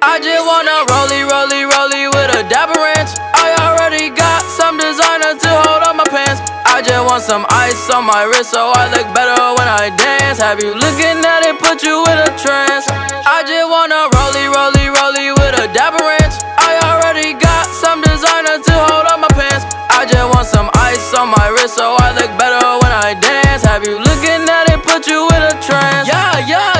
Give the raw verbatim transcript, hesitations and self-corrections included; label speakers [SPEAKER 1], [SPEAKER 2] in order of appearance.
[SPEAKER 1] I just wanna rollie, rollie, rollie with a dapper ranch. I already got some designer to hold on my pants. I just want some ice on my wrist so I look better when I dance. Have you looking at it, put you in a trance. I just wanna rollie, rollie, rollie with a dapper ranch. I already got some designer to hold on my pants. I just want some ice on my wrist so I look better when I dance. Have you looking at it, put you in a trance. Yeah, yeah.